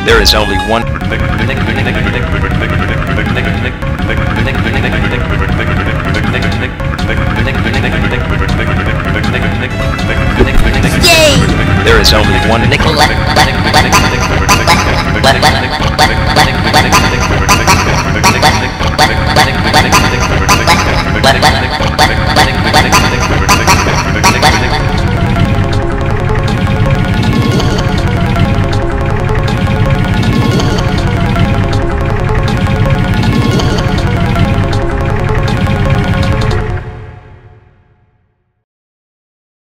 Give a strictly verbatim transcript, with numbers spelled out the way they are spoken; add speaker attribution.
Speaker 1: There is only one.
Speaker 2: Yay!
Speaker 1: There is only one.
Speaker 2: Let, let, let, let.